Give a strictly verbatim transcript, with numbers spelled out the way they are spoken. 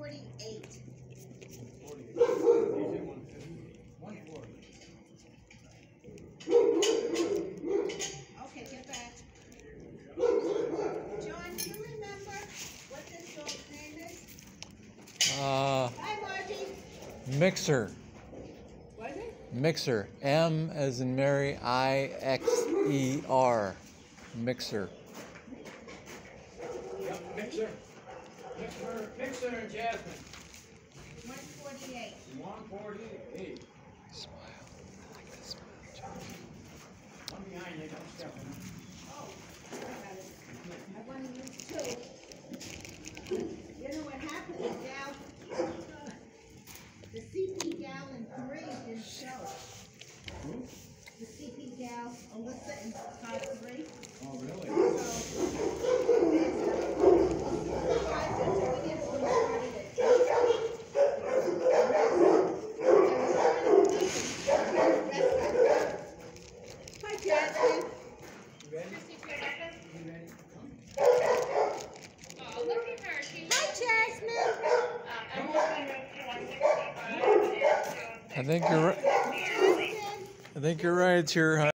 forty-eight. Okay, get back. John, do you remember what this dog's name is? Uh, Hi, Margie. Mixer. What is it? Mixer. M as in Mary, I X E R. Mixer. Yep, Mixer. Mixer, Mixer and Jasmine. one forty-eight. one forty-eight. Smile. I like that smile. I'm behind you, don't step on me. Oh, I got it. I want to use two. You know what happened? The gal, the C P gal in three didn't show. Who? The C P gal, Alyssa in part three. Oh, really? So, surprised until we get some started at Hi, Jasmine. You ready? Christy, to your left. You ready? Oh, look at her. She Hi, Jasmine. um, I'm looking at one sixty-five and I think you're right. I think you're right. It's your